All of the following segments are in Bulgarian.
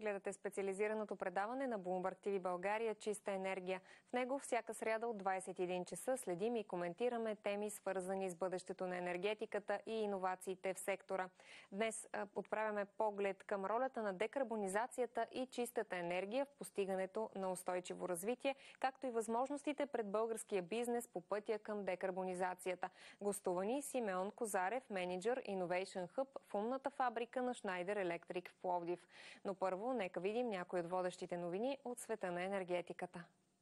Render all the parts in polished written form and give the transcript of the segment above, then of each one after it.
Гледате специализираното предаване на Bloomberg TV България "Чиста енергия". В него всяка сряда от 21 часа следим и коментираме теми, свързани с бъдещето на енергетиката и иновациите в сектора. Днес отправяме поглед към ролята на декарбонизацията и чистата енергия в постигането на устойчиво развитие, както и възможностите пред българския бизнес по пътя към декарбонизацията. Гостувани Симеон Козарев, менеджер Innovation Hub в умната фабрика на Schneider Electric в Пловдив. Но първо, нека видим някои от водещите новини от света на енергетиката.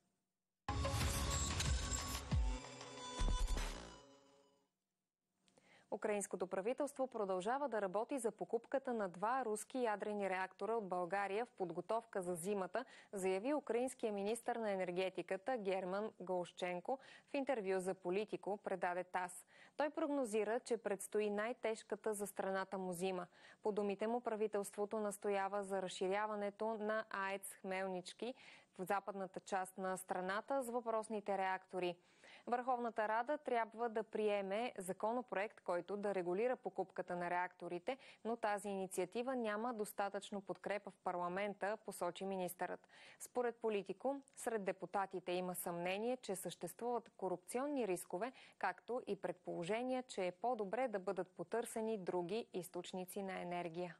Украинското правителство продължава да работи за покупката на 2 руски ядрени реактора от България в подготовка за зимата, заяви украинския министър на енергетиката Герман Голшченко в интервю за Политико, предаде ТАСС. Той прогнозира, че предстои най-тежката за страната му зима. По думите му, правителството настоява за разширяването на АЕЦ Хмелнички в западната част на страната с въпросните реактори. Върховната Рада трябва да приеме законопроект, който да регулира покупката на реакторите, но тази инициатива няма достатъчно подкрепа в парламента, посочи министърът. Според Политико, сред депутатите има съмнение, че съществуват корупционни рискове, както и предположения, че е по-добре да бъдат потърсени други източници на енергия.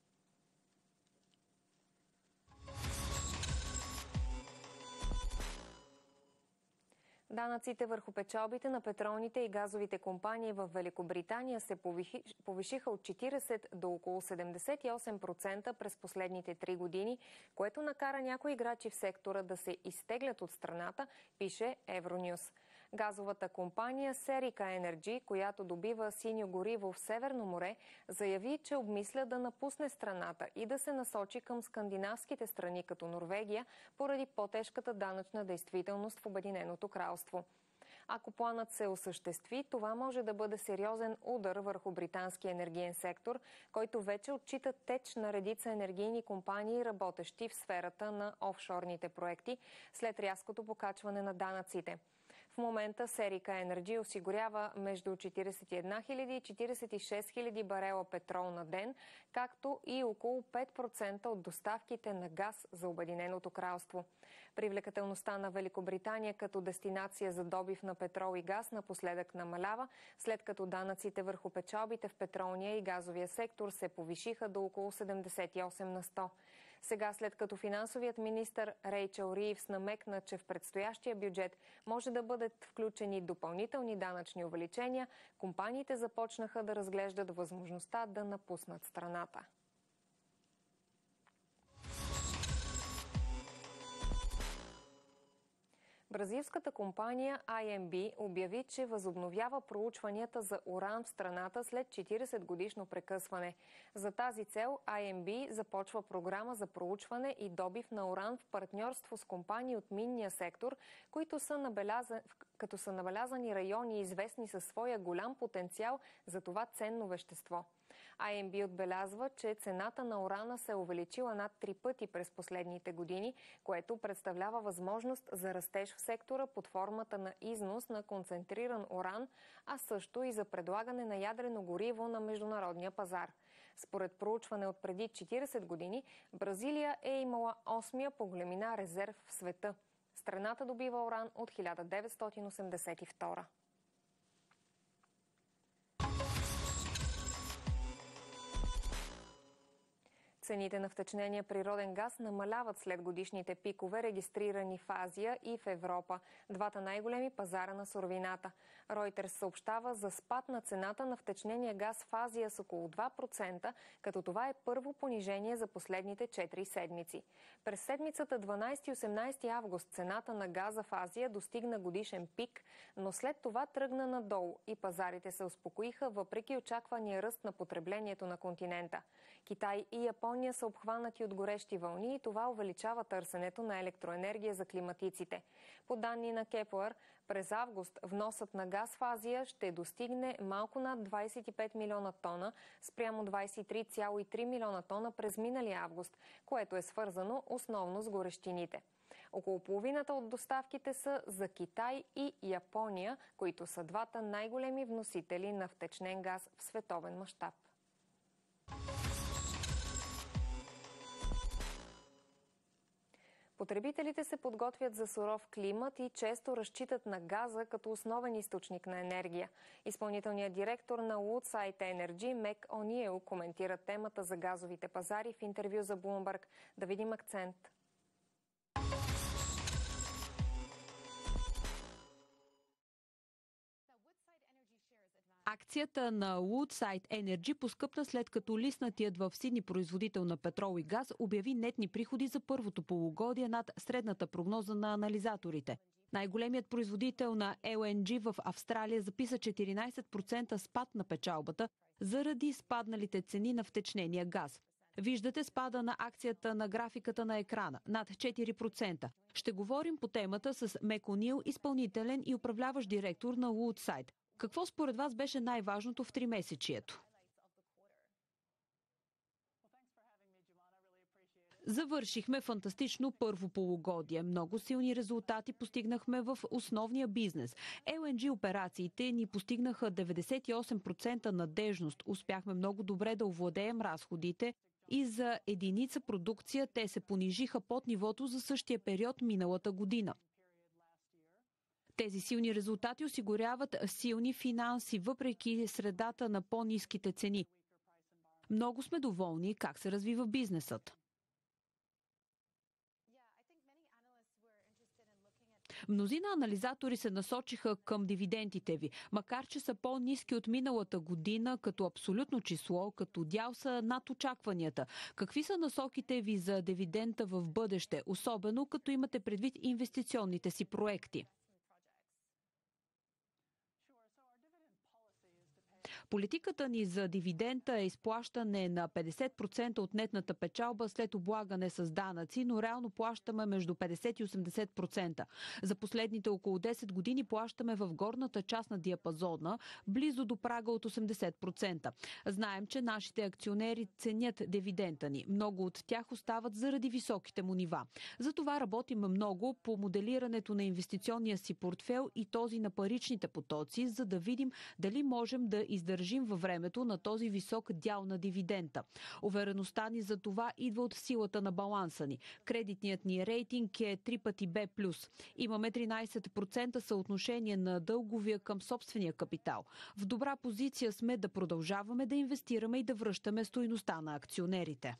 Данъците върху печалбите на петролните и газовите компании в Великобритания се повишиха от 40 до около 78% през последните 3 години, което накара някои играчи в сектора да се изтеглят от страната, пише Евронюс. Газовата компания Serica Energy, която добива синьо гориво в Северно море, заяви, че обмисля да напусне страната и да се насочи към скандинавските страни като Норвегия поради по-тежката данъчна действителност в Обединеното кралство. Ако планът се осъществи, това може да бъде сериозен удар върху британския енергиен сектор, който вече отчита теч на редица енергийни компании, работещи в сферата на офшорните проекти, след рязкото покачване на данъците. В момента Serica Energy осигурява между 41 000 и 46 000 барела петрол на ден, както и около 5% от доставките на газ за Обединеното кралство. Привлекателността на Великобритания като дестинация за добив на петрол и газ напоследък намалява, след като данъците върху печалбите в петролния и газовия сектор се повишиха до около 78 на 100. Сега, след като финансовият министър Рейчел Ривс намекна, че в предстоящия бюджет може да бъдат включени допълнителни данъчни увеличения, компаниите започнаха да разглеждат възможността да напуснат страната. Бразилската компания IMB обяви, че възобновява проучванията за уран в страната след 40-годишно прекъсване. За тази цел IMB започва програма за проучване и добив на уран в партньорство с компании от минния сектор, като са набелязани райони, известни със своя голям потенциал за това ценно вещество. IMB отбелязва, че цената на урана се е увеличила над 3 пъти през последните години, което представлява възможност за растеж в сектора под формата на износ на концентриран уран, а също и за предлагане на ядрено гориво на международния пазар. Според проучване от преди 40 години, Бразилия е имала 8-я по големина резерв в света. Страната добива уран от 1982. Цените на втечнения природен газ намаляват след годишните пикове, регистрирани в Азия и в Европа, двата най-големи пазара на суровината. Reuters съобщава за спад на цената на втечнения газ в Азия с около 2%, като това е първо понижение за последните 4 седмици. През седмицата 12 и 18 август цената на газа в Азия достигна годишен пик, но след това тръгна надолу и пазарите се успокоиха въпреки очаквания ръст на потреблението на континента. Китай и Япония са обхванати от горещи вълни и това увеличава търсенето на електроенергия за климатиците. По данни на Кеплер, през август вносът на газ в Азия ще достигне малко над 25 милиона тона спрямо 23,3 милиона тона през миналия август, което е свързано основно с горещините. Около половината от доставките са за Китай и Япония, които са двата най-големи вносители на втечнен газ в световен мащаб. Потребителите се подготвят за суров климат и често разчитат на газа като основен източник на енергия. Изпълнителният директор на Woodside Energy Мек О'Ниил коментира темата за газовите пазари в интервю за Bloomberg. Да видим акцент. Акцията на Woodside Energy поскъпна след като лиснатият в Сидни производител на петрол и газ обяви нетни приходи за първото полугодие над средната прогноза на анализаторите. Най-големият производител на LNG в Австралия записа 14% спад на печалбата заради спадналите цени на втечнения газ. Виждате спада на акцията на графиката на екрана – над 4%. Ще говорим по темата с Мек О'Ниил, изпълнителен и управляващ директор на Woodside. Какво според вас беше най-важното в тримесечието? Завършихме фантастично първо полугодие. Много силни резултати постигнахме в основния бизнес. LNG операциите ни постигнаха 98% надежност. Успяхме много добре да овладеем разходите и за единица продукция те се понижиха под нивото за същия период миналата година. Тези силни резултати осигуряват силни финанси, въпреки средата на по-ниските цени. Много сме доволни как се развива бизнесът. Мнозина анализатори се насочиха към дивидендите ви, макар че са по-ниски от миналата година като абсолютно число, като дял са над очакванията. Какви са насоките ви за дивидента в бъдеще, особено като имате предвид инвестиционните си проекти? Политиката ни за дивидента е изплащане на 50% от нетната печалба след облагане с данъци, но реално плащаме между 50 и 80%. За последните около 10 години плащаме в горната част на диапазона, близо до прага от 80%. Знаем, че нашите акционери ценят дивидента ни. Много от тях остават заради високите му нива. Затова работим много по моделирането на инвестиционния си портфел и този на паричните потоци, за да видим дали можем да издържим във времето на този висок дял на дивидента. Увереността ни за това идва от силата на баланса ни. Кредитният ни рейтинг е 3 пъти B+. Имаме 13% съотношение на дълговия към собствения капитал. В добра позиция сме да продължаваме да инвестираме и да връщаме стойността на акционерите.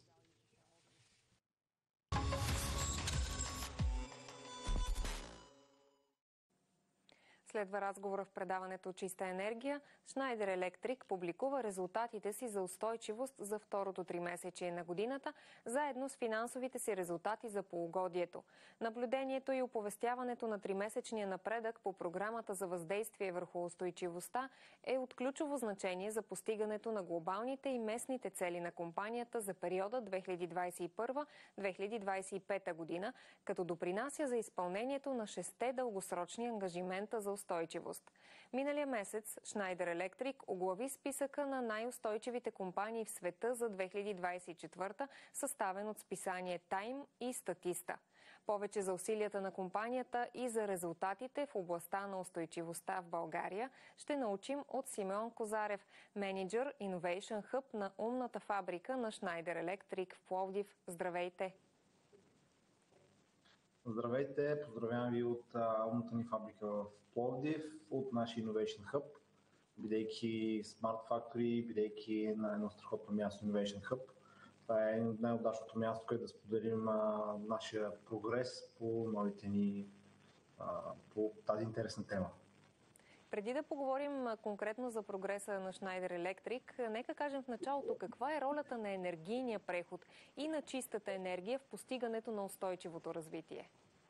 Следва разговора в предаването Чиста енергия. Schneider Electric публикува резултатите си за устойчивост за второто тримесечие на годината, заедно с финансовите си резултати за полугодието. Наблюдението и оповестяването на тримесечния напредък по програмата за въздействие върху устойчивостта е от ключово значение за постигането на глобалните и местните цели на компанията за периода 2021-2025 година, като допринася за изпълнението на 6 дългосрочни ангажимента за устойчивост. Миналия месец Schneider Electric оглави списъка на най-устойчивите компании в света за 2024, съставен от списание Time и Statista. Повече за усилията на компанията и за резултатите в областта на устойчивостта в България ще научим от Симеон Козарев, менеджер Innovation Hub на умната фабрика на Schneider Electric в Пловдив. Здравейте! Здравейте! Поздравявам ви от умната ни фабрика в Пловдив, от нашия Innovation Hub, бидейки Smart Factory, бидейки на едно страхотно място Innovation Hub. Това е най-удачното място, където да споделим нашия прогрес по новите ни, по тази интересна тема. Преди да поговорим конкретно за прогреса на Schneider Electric, нека кажем в началото каква е ролята на енергийния преход и на чистата енергия в постигането на устойчивото развитие.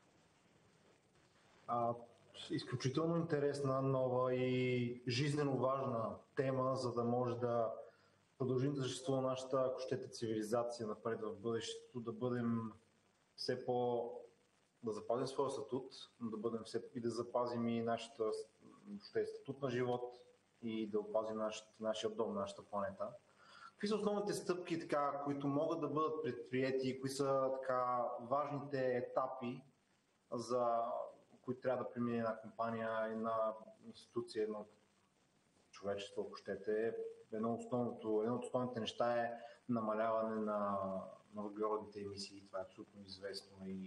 Изключително интересна, нова и жизнено важна тема, за да може да продължим да съществува нашата, ако щете, цивилизация напред в бъдещето, да бъдем все да запазим своя статут, и да запазим и нашата статут на живот и да опазим нашия дом, нашата планета. Какви са основните стъпки, които могат да бъдат предприети, кои са важните етапи, за които трябва да премине една компания, една институция, едно човечество, ако щете? Едно от основните неща е намаляване на въглеродните емисии. Това е абсолютно известно и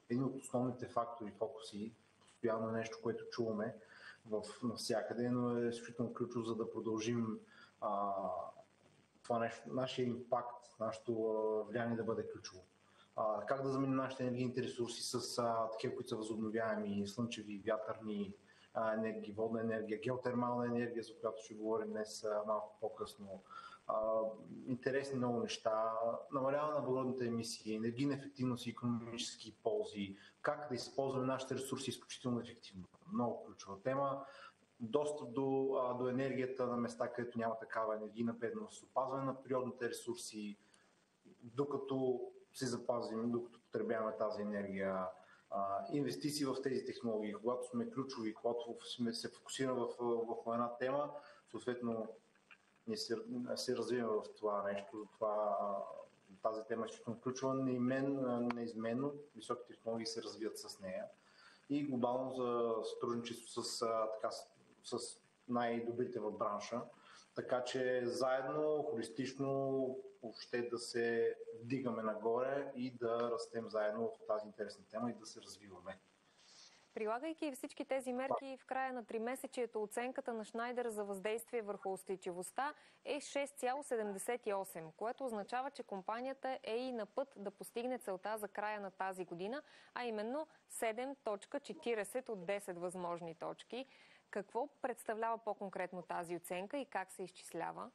един от основните фактори, фокуси, постоянно нещо, което чуваме навсякъде, но е изключително ключово, за да продължим това нещо, нашия импакт, нашето влияние да бъде ключово. Как да заменим нашите енергийните ресурси с такива, които са възобновяеми, слънчеви, вятърни енергии, водна енергия, геотермална енергия, за която ще говорим днес малко по-късно. Интересни много неща, намаляване на въглеродните емисии, енергийна ефективност и икономически ползи, как да използваме нашите ресурси изключително ефективно. Много ключова тема. Достъп до енергията на места, където няма такава енергийна бедност, опазване на природните ресурси, докато се запазим, докато потребяваме тази енергия, инвестиции в тези технологии, когато сме ключови, когато сме се фокусираме в една тема, съответно ние се развиваме в това нещо, тази тема е изключително ключова, неизменно високи технологии се развиват с нея и глобално за сътрудничество с най-добрите в бранша, така че заедно, холистично, въобще да се вдигаме нагоре и да растем заедно в тази интересна тема и да се развиваме. Прилагайки всички тези мерки, в края на тримесечието оценката на Шнайдер за въздействие върху устойчивостта е 6,78, което означава, че компанията е и на път да постигне целта за края на тази година, а именно 7.40 от 10 възможни точки. Какво представлява по-конкретно тази оценка и как се изчислява?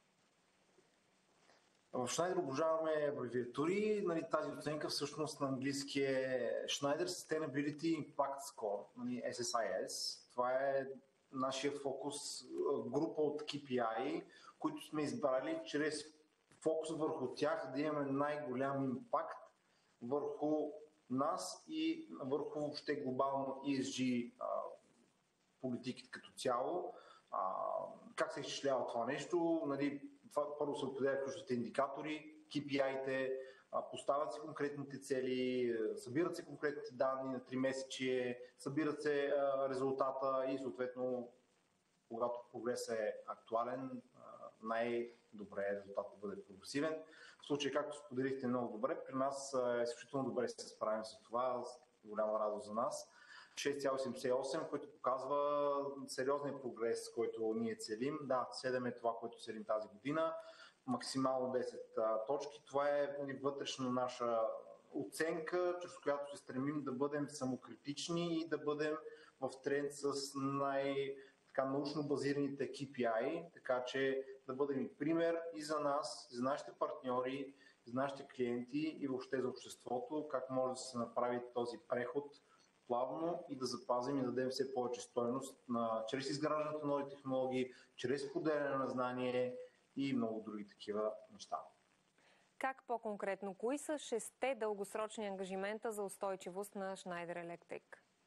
В Шнайдер обожаваме абревиатури. Тази оценка всъщност на английски е Schneider Sustainability Impact Score, SSIS. Това е нашия фокус, група от KPI, които сме избрали чрез фокус върху тях да имаме най-голям импакт върху нас и върху въобще глобално ESG политиките като цяло. Как се изчислява това нещо? Първо се определят ключовите индикатори, KPI-те, поставят се конкретните цели, събират се конкретните данни на 3 месечие, събират се резултата и съответно, когато прогресът е актуален, най-добре е резултатът да бъде прогресивен. В случай, както споделихте много добре, при нас е изключително добре се справим с това, с голяма радост за нас. 6,78, който показва сериозния прогрес, който ние целим. Да, 7 е това, което целим тази година. Максимално 10 точки. Това е вътрешна наша оценка, чрез която се стремим да бъдем самокритични и да бъдем в тренд с научно базираните KPI, така че да бъдем и пример и за нас, и за нашите партньори, и за нашите клиенти и въобще за обществото, как може да се направи този преход плавно и да запазим и да дадем все повече стойност чрез изграждането на нови технологии, чрез поделяне на знание и много други такива неща. Как по-конкретно? Кои са 6 дългосрочни ангажимента за устойчивост на Schneider Electric?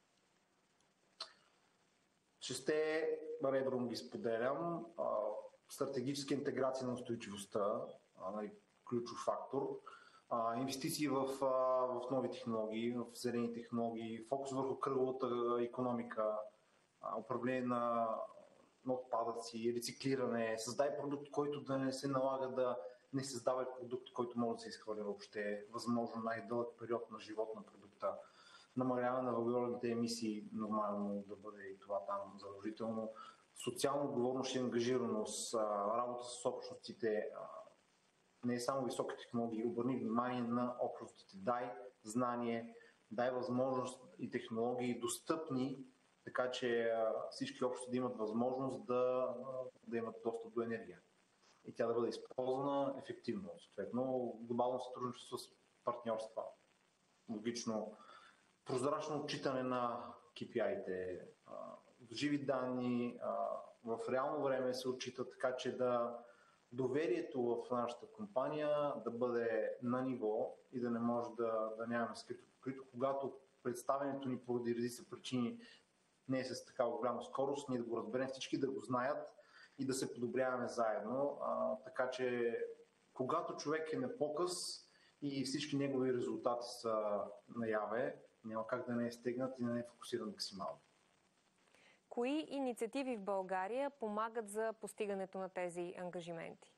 6 редом ги споделям. Стратегическа интеграция на устойчивостта, ключов фактор. Инвестиции в нови технологии, в зелени технологии, фокус върху кръговата икономика, управление на отпадъци, рециклиране, създай продукт, който да не се налага да не създава продукт, който може да се изхвърля въобще, възможно най-дълъг период на живот на продукта, намаляване на въглеродните емисии, нормално да бъде и това там задължително, социална отговорност и ангажираност, работа с общностите, не е само високи технологии, обърни внимание на общностите. Дай знание, дай възможност и технологии достъпни, така че всички общности да имат възможност да имат достъп до енергия. И тя да бъде използвана ефективно. Съответно, глобално сътрудничество с партньорства. Логично, прозрачно отчитане на KPI-те, живи данни, в реално време се отчита, така че доверието в нашата компания да бъде на ниво и да не може да нямаме скрито покрито. Когато представянето ни поради редица причини не е с такава голяма скорост, ние да го разберем, всички да го знаят и да се подобряваме заедно. Така че когато човек е на показ и всички негови резултати са наяве, няма как да не е стегнат и да не е фокусиран максимално. Кои инициативи в България помагат за постигането на тези ангажименти?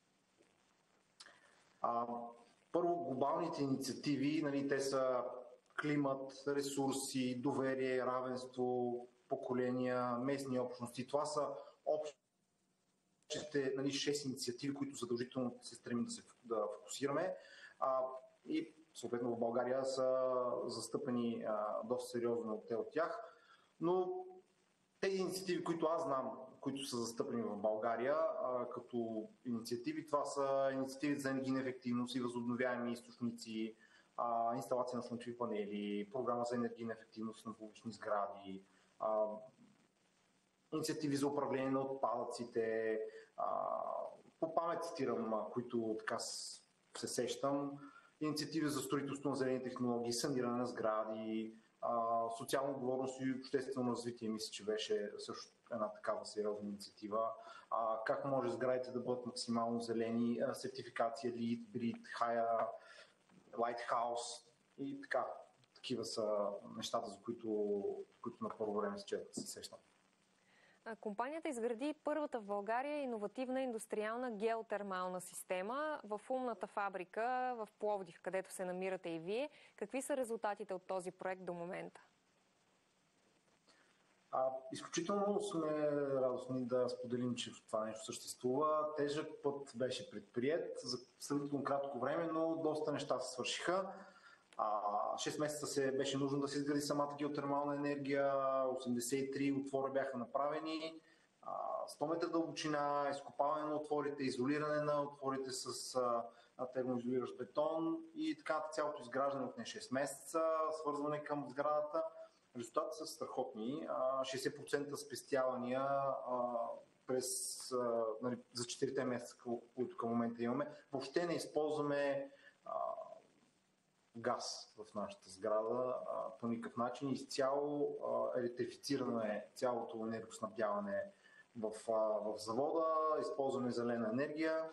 Първо, глобалните инициативи, те са климат, ресурси, доверие, равенство, поколения, местни общности. Това са общите 6 инициативи, които задължително се стремим да фокусираме. И съответно в България са застъпени доста сериозно те от тях. Но тези инициативи, които аз знам, които са застъпени в България като инициативи, това са инициативи за енергийна ефективност и възобновяеми източници, инсталация на слънчеви панели, програма за енергийна ефективност на публични сгради, инициативи за управление на отпадъците, по памет цитирам, които така се сещам, инициативи за строителство на зелени технологии, саниране на сгради, социална отговорност и обществено развитие, мисля, че беше също една такава сериозна инициатива. Как може сградите да бъдат максимално зелени, сертификация LEED, BREEAM, HAYA, Lighthouse и така. Такива са нещата, за които на първо време се сещам. Компанията изгради първата в България иновативна индустриална геотермална система в умната фабрика в Пловдив, където се намирате и вие. Какви са резултатите от този проект до момента? Изключително сме радостни да споделим, че това нещо съществува. Тежък път беше предприет за сравнително кратко време, но доста неща се свършиха. 6 месеца беше нужно да се изгради самата геотермална енергия, 83 отвора бяха направени, 100 метра дълбочина, изкопаване на отворите, изолиране на отворите с термоизолиращ бетон и така цялото изграждане от 6 месеца, свързване към сградата. Резултатите са страхотни. 60% спестявания за 4 месеца, които към момента имаме. Въобще не използваме газ в нашата сграда по никакъв начин. Изцяло електрифицираме цялото енергоснабдяване в завода, използваме зелена енергия,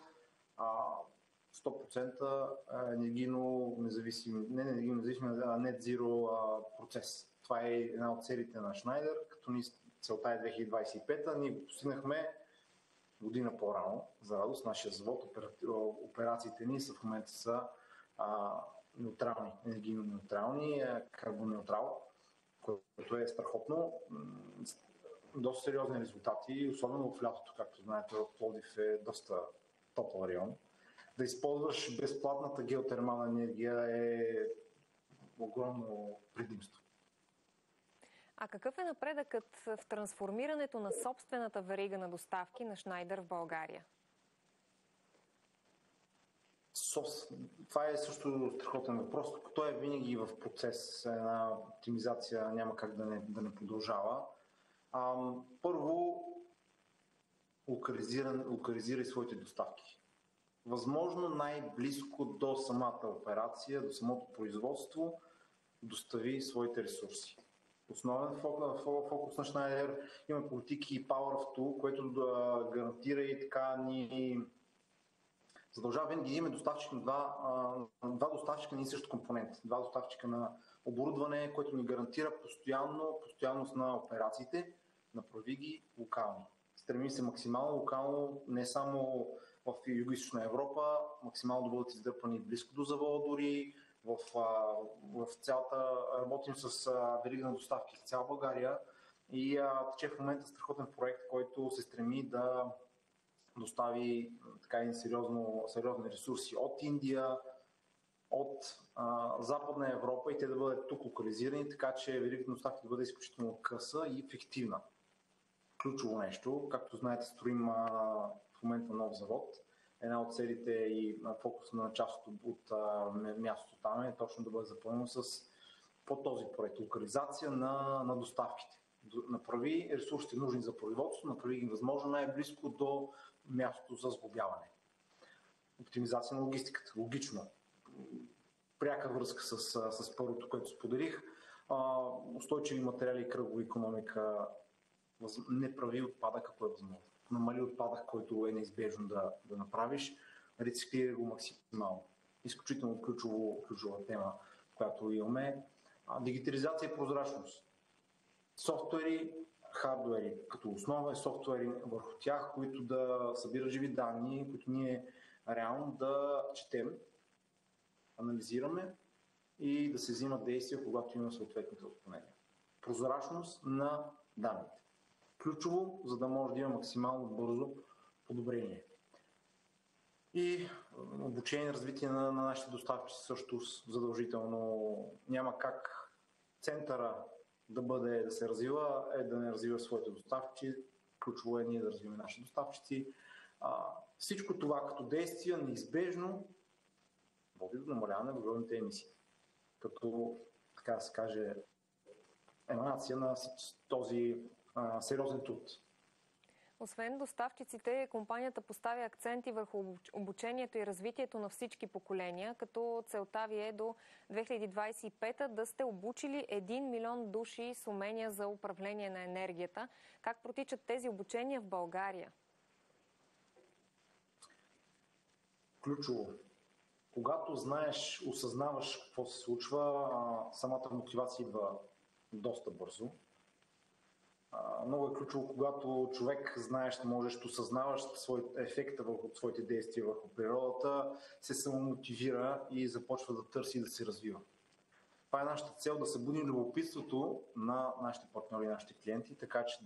100% енергийно независим, net zero процес. Това е една от целите на Шнайдер, като целта е 2025, ние го постигнахме година по-рано, за радост. Нашия завод, операциите ни в момента са неутрални, енергийно неутрални, карбонеутрал, което е страхотно. Доста сериозни резултати, особено в лятото, както знаете, в Пловдив е доста топъл район. Да използваш безплатната геотермална енергия е огромно предимство. А какъв е напредъкът в трансформирането на собствената верига на доставки на Шнайдер в България? Това е също страхотен въпрос. Той е винаги в процес. Една оптимизация няма как да не продължава. Първо, локализирай своите доставки. Възможно най-близко до самата операция, до самото производство, достави своите ресурси. Основен фокус на Шнайдер има политики Power of Two, което да гарантира и така ни задължава винаги да имаме доставчик на два доставчика на същ компонент, два доставчика на оборудване, което ни гарантира постоянност на операциите, направи ги локални. Стремим се максимално локално, не само в Югоизточна Европа, максимално да бъдат издърпани близко до завода дори, в цялата, работим с верига на доставки в цяла България и тече в момента страхотен проект, който се стреми да достави така и сериозни ресурси от Индия, от Западна Европа и те да бъдат тук локализирани, така че веригата на доставки да бъде изключително къса и ефективна. Ключово нещо, както знаете, строим в момента нов завод. Една от целите и фокус на част от мястото там е точно да бъде запълнено по този проект. Локализация на доставките. Направи ресурсите нужни за производство, направи ги възможно най-близко до мястото за сглобяване. Оптимизация на логистиката. Логично. Пряка връзка с първото, което споделих. Устойчиви материали и кръгова икономика. Не прави отпадък, ако е възможно. Намали отпадък, който е неизбежно да направиш. Рециклирай го максимално. Изключително ключова тема, която имаме. Дигитализация и прозрачност. Софтуери, хардуери. Като основа е софтуери върху тях, които да събират живи данни, които ние реално да четем, анализираме и да се взимат действия, когато има съответните отклонения. Прозрачност на данните. Ключово, за да може да има максимално бързо подобрение. И обучение и развитие на нашите доставчици също задължително. Няма как центъра да се развива, да не развива своите доставчици. Ключово е ние да развиваме нашите доставчици. Всичко това като действие неизбежно води до намаляване на въглеродните емисии. Като, така да се каже, еманация на този сериозен труд. Освен доставчиците, компанията поставя акценти върху обучението и развитието на всички поколения, като целта ви е до 2025 да сте обучили 1 милион души с умения за управление на енергията. Как протичат тези обучения в България? Ключово. Когато знаеш, осъзнаваш какво се случва, самата мотивация идва доста бързо. Много е ключово, когато човек знаеш, можеш, осъзнаваш ефекта от своите действия върху природата, се самомотивира и започва да търси и да се развива. Това е нашата цел, да събудим любопитството на нашите партньори, нашите клиенти, така че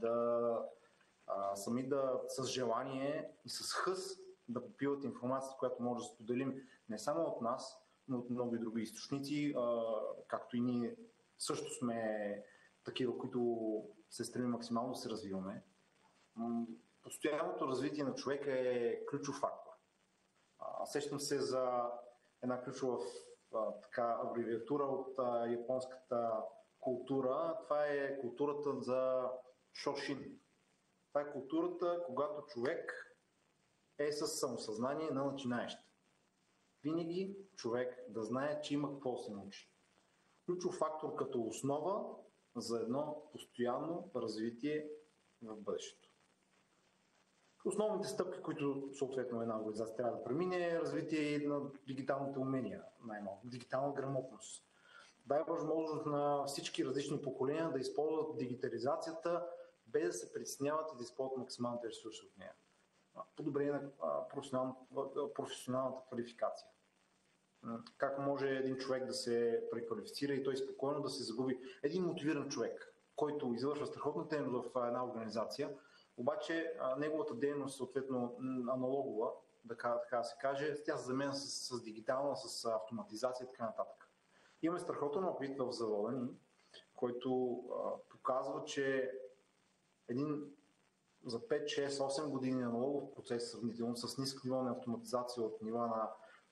сами с желание и с хъс да попиват информацията, която може да споделим не само от нас, но от много и други източници, както и ние също сме такива, които се стремим максимално да се развиваме. Постоянното развитие на човека е ключов фактор. Сещам се за една ключова абревиатура от японската култура. Това е културата за Шошин. Това е културата, когато човек е със самосъзнание на начинаещ. Винаги човек да знае, че има какво да се научи. Ключов фактор като основа за едно постоянно развитие в бъдещето. Основните стъпки, които съответно една организация трябва да премине, е развитие на дигиталните умения, най-малко, дигитална грамотност. Дай възможност на всички различни поколения да използват дигитализацията, без да се притесняват и да използват максималните ресурси от нея. Подобрение на професионалната квалификация. Как може един човек да се преквалифицира и той спокойно да се загуби. Един мотивиран човек, който извършва страхотна дейност в една организация, обаче неговата дейност съответно аналогова, така да се каже, тя се заменя с дигитална, с автоматизация и така нататък. Имаме страхотен опит в завода ни, който показва, че един за 5, 6, 8 години аналогов процес, сравнително с ниско ниво на автоматизация от нива на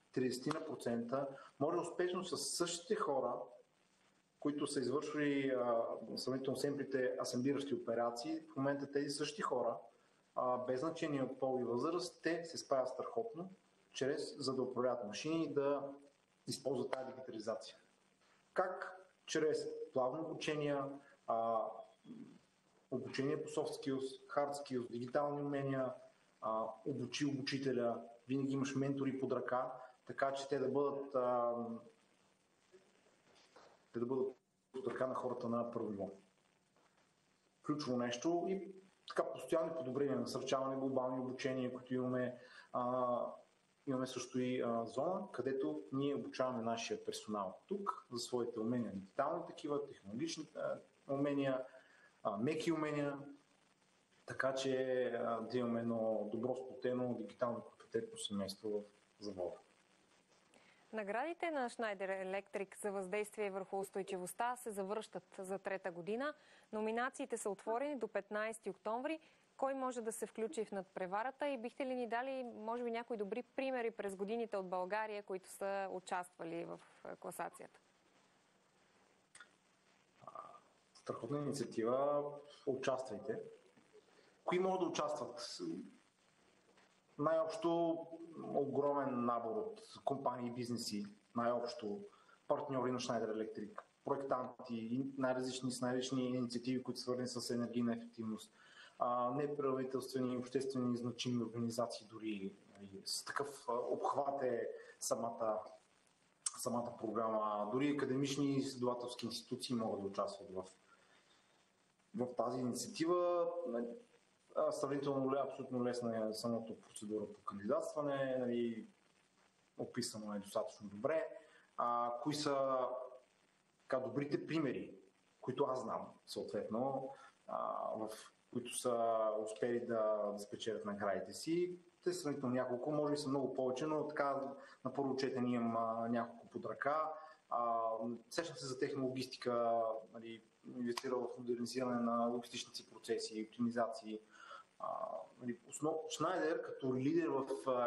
30%, може успешно с същите хора, които са извършвали сравнително семплите асемблиращи операции, в момента тези същи хора, без значение от пол и възраст, те се справят страхотно, за да управляват машини и да използват тази дигитализация. Как? Чрез плавно обучение, обучение по soft skills, hard skills, дигитални умения, обучи обучителя, винаги имаш ментори под ръка, така че те да бъдат под ръка на хората на първо ниво. Ключово нещо и така постоянни подобрения, насърчаване, глобални обучения, които имаме. Имаме също и зона, където ние обучаваме нашия персонал тук за своите умения, дигитални такива, технологични умения, меки умения, така че да имаме едно добро сплотено дигитално компетентно семейство в завода. Наградите на Schneider Electric за въздействие върху устойчивостта се завръщат за трета година. Номинациите са отворени до 15 октомври. Кой може да се включи в надпреварата и бихте ли ни дали, може би, някои добри примери през годините от България, които са участвали в класацията? Страхотна инициатива. Участвайте. Кои могат да участват? Най-общо огромен набор от компании и бизнеси, най-общо партньори на Schneider Electric, проектанти, с най-различни инициативи, които са свързани с енергийна ефективност, неправителствени, обществени значими организации, дори с такъв обхват е самата програма. Дори академични изследователски институции могат да участват в тази инициатива. Сравнително абсолютно лесна е самото процедура по кандидатстване, описано е достатъчно добре. Кои са добрите примери, които аз знам, съответно, в които са успели да спечелят наградите си. Те са сравнително няколко, може би са много повече, но така на първо четене имам няколко под ръка. Сещам се за технологистика, нали, инвестирал в модернизиране на логистичните процеси, оптимизации. Шнайдер като лидер в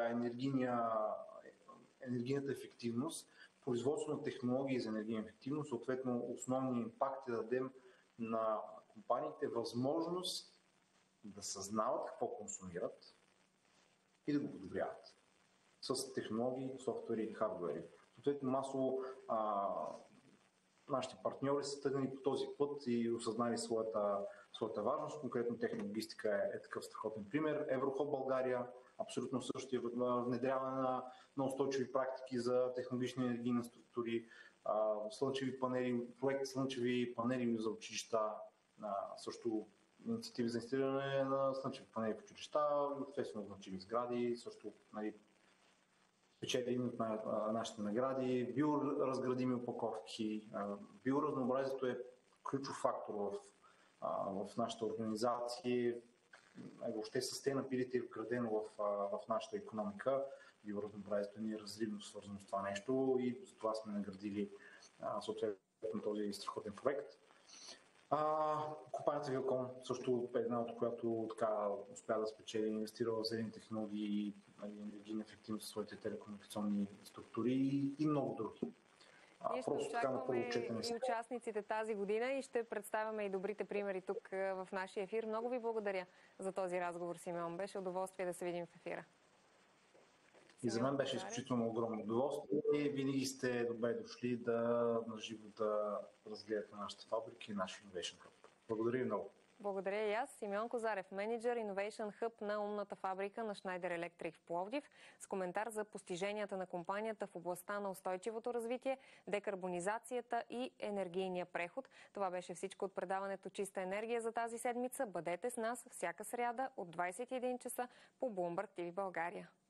енергийната ефективност, производство на технологии за енергийна ефективност, съответно основният импакт е да дадем на компаниите възможност да съзнават какво консумират и да го подобряват с технологии, софтуери и хардуери. Съответно масово нашите партньори са тръгнали по този път и осъзнали своята важност. Конкретно технологистика е такъв страхотен пример. Еврохоб България, абсолютно същия внедряване на устойчиви практики за технологични енергийни структури, слънчеви панели, проект слънчеви панели за училища, също инициативи за инсталиране на слънчеви панели в училища, обществено значими сгради, също печели от нашите награди, биоразградими опаковки. Биоразнообразието е ключов фактор в нашата организация. Въобще sustainability е вградено в нашата икономика. Биоразнообразието ни е разривно свързано с това нещо и за това сме наградили съответно този страхотен проект. Компанията Вилком също е една, от която така успя да спечели, инвестира в зелени технологии и енергийна ефективност в своите телекомуникационни структури и много други. Ние ще очакваме и участниците тази година и ще представяме и добрите примери тук в нашия ефир. Много ви благодаря за този разговор, Симеон. Беше удоволствие да се видим в ефира. И за мен беше изключително огромно удоволствие и винаги сте добре дошли наживо да разгледате нашата фабрика и нашия Innovation Hub. Благодаря ви много. Благодаря и аз. Симеон Козарев, менеджер Innovation Hub на умната фабрика на Schneider Electric в Пловдив, с коментар за постиженията на компанията в областта на устойчивото развитие, декарбонизацията и енергийния преход. Това беше всичко от предаването Чиста енергия за тази седмица. Бъдете с нас всяка сряда от 21 часа по Bloomberg TV България.